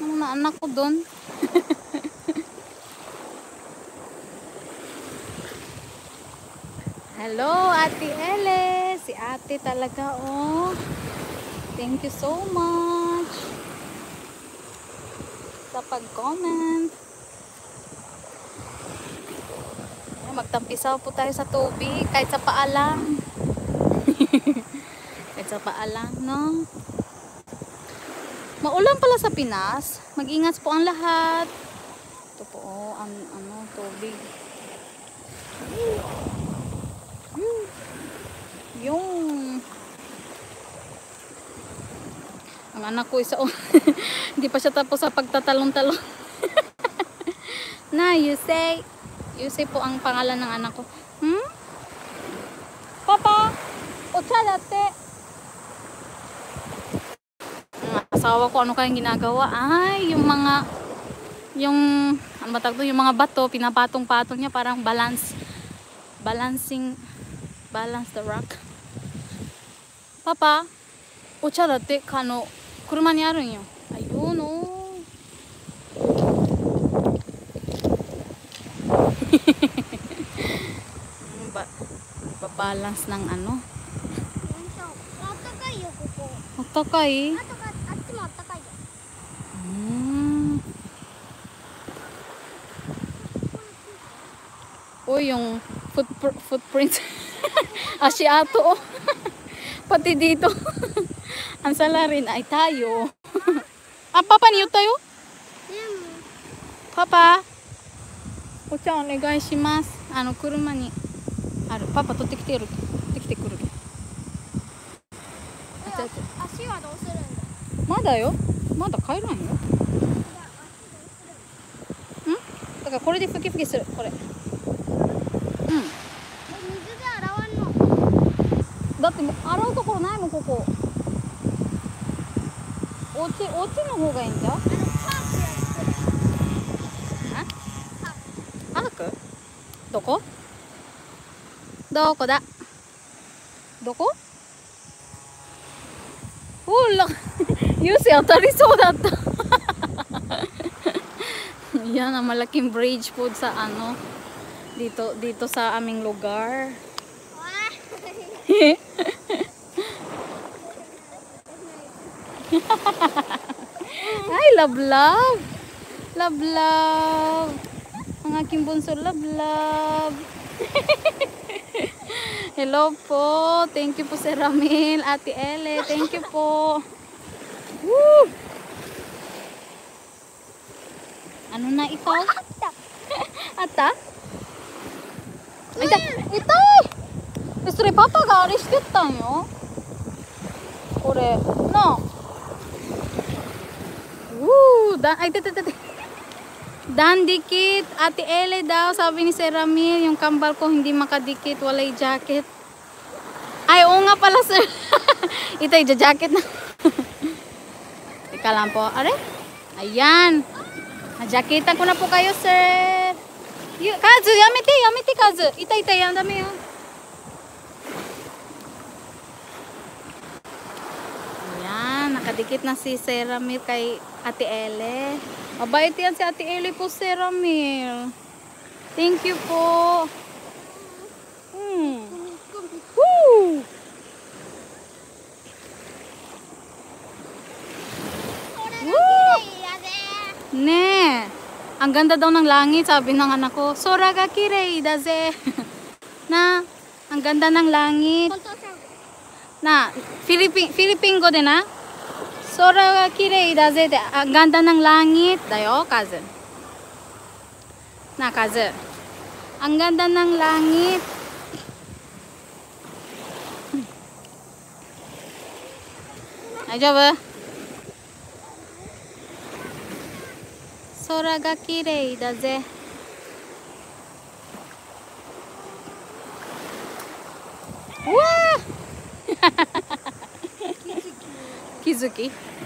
Ano na anak ko doon? Hello, Ate Ele. Si ate talaga, oh. Thank you so much sa pag-comment. Magtampisaw po tayo sa tubig kahit sa paalang. Kahit sa paalang, no? Maulan pala sa Pinas. Mag-ingat po ang lahat. Ito po, oh, ang tubig. Yung ang anak ko isa, oh. Hindi pa siya tapos sa pagtatalong-talong. Na, Yusei po ang pangalan ng anak ko. Papa, ocha latte. Ang asawa ko, ano kayang ginagawa? Ay, yung ano ba tawag doon? Yung mga bato, pinapatong-patong niya, parang balance the rock. Papa, ocha latte, kuruma ni aru yo. Ayun, oh. Balance ng ano. Atakai. Oh, yung footprint. Asiato, oh. Pati dito. Ang sala rin ay tayo. Papa, niyo tayo? Papa. Ocha, onegai shimasu. Kuruma niパパ取ってきてくる。足はどうするんだ。まだよ。まだ帰らんよ。だからこれでふきふきする。これ。水で洗わんの。だって洗うところないもんここ。お家の方がいいんじゃ。パーク？どこ？どこだ？どこ？ほら、ユース当たりそうだった。Yan ang malaking bridge po sa dito sa aming lugar. Ay, love. Ang aking bunso, love. Hello po. Thank you po Sir Ramil, Ate Ele. Thank you po. Woo! Ano na ito? Ata? Itay! Isri papa ga ari shitetta yo. Kore, no. Woo! Dan dikit, Ate Ele daw, sabi ni Sir Ramil, yung kambal ko hindi makadikit, walay jacket. Ay, oo nga pala sir. Ito, jacket na. Teka lang po. Are? Ayan. Jacketa ko na po kayo, sir. Kazu, yamete, Kazu. Ita, yan dami yun. Ayan, nakadikit na si Sir Ramil kay Ate Ele. Mabait yan si Ate Ele po, Sir Ramil. Thank you po. Woo! Woo! Ne. Ang ganda daw ng langit, sabi ng anak ko. Sora ga kirei daze. Na, ang ganda ng langit. Na, Filipino de na. Sora ga kirei daze de. Ang ganda ng langit. Dayo, Kazu. Na, Kazu. Ang ganda ng langit. Daijoubu? Sora ga kirei da ze. Wah! Kizuki.